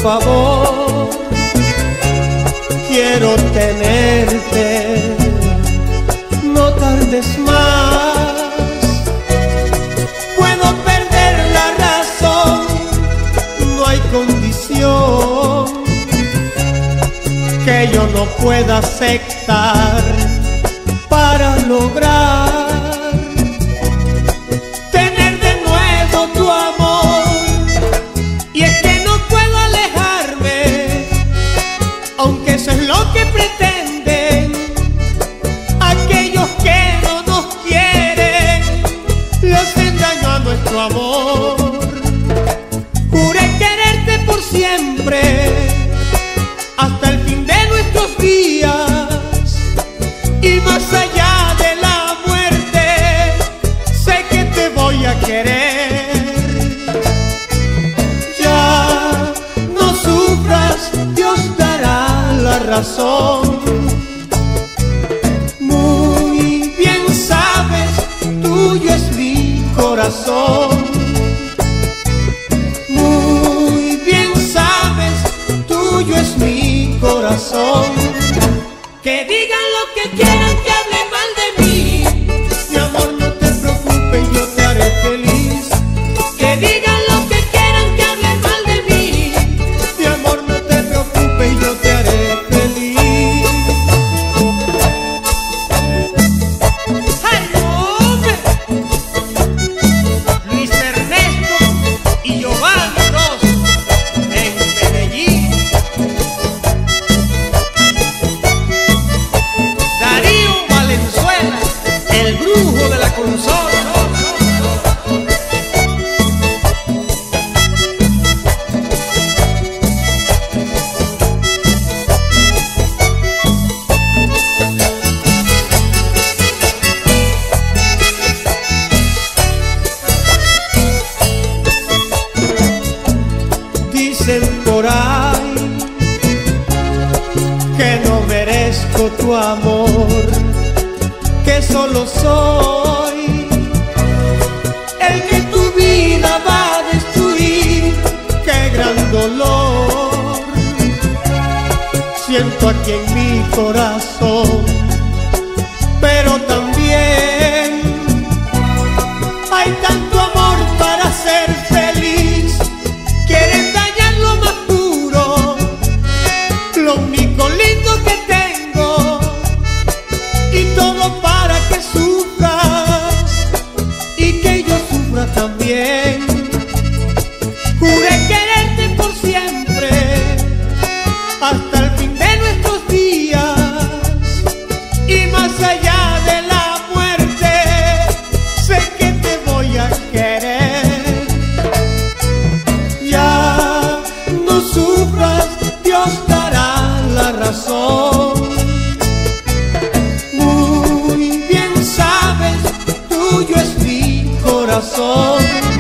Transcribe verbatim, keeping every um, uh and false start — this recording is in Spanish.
favor, quiero tenerte, no tardes más. Puedo perder la razón, no hay condición que yo no pueda aceptar para lograr tener de nuevo tu amor. Y es que no puedo alejarme, aunque eso es lo que pretenden aquellos que no nos quieren. Le hacen daño a nuestro amor. Juré quererte por siempre, hasta el fin de nuestros días, y más allá de la muerte, sé que te voy a querer. Ya no sufras, Dios dará la razón. Muy bien sabes, tuyo es mi corazón. Muy bien sabes, tuyo es mi corazón. Que digan lo que quieran, que hablen mal de mí, mi amor, no te preocupes, yo te haré feliz. Que digan lo que quieran, que hablen mal de mí, mi amor, no te preocupes, yo te haré feliz. ¡Ay, hombre! Luis Ernesto y Giovanni Ross en Medellín. Darío Valenzuela, el brujo de la consola. Dicen por ahí que no merezco tu amor, que solo soy el que tu vida va a destruir. Qué gran dolor siento aquí en mi corazón, pero también hay tanto amor para ser feliz. Quieren dañar lo más puro, lo único lindo que tengo, y todo para que sufras y que yo sufra también. Juré quererte por siempre, hasta el fin de nuestros días, y más allá de la muerte, sé que te voy a querer. Ya no sufras, Dios dará la razón. Muy bien sabes, tuyo es mi corazón.